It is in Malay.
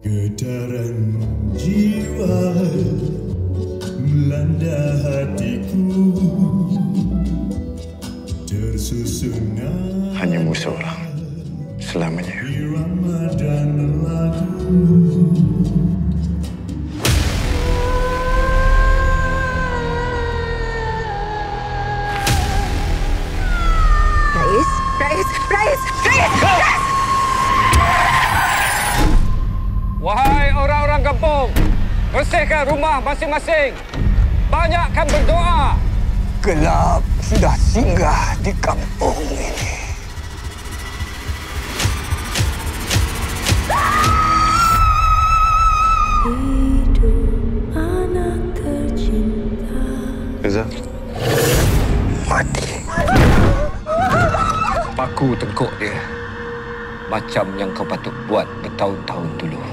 Getaran jiwa melanda hatiku, tersusun hanya musuhlah selamanya. irama dan lagu. Rais! Wahai orang-orang kampung, bersihkan rumah masing-masing. Banyakkan berdoa. Gelap sudah singgah di kampung ini. Hidup anak tercinta. Reza, Mati. Paku tengkuk dia. Macam yang kau patut buat bertahun-tahun dulu.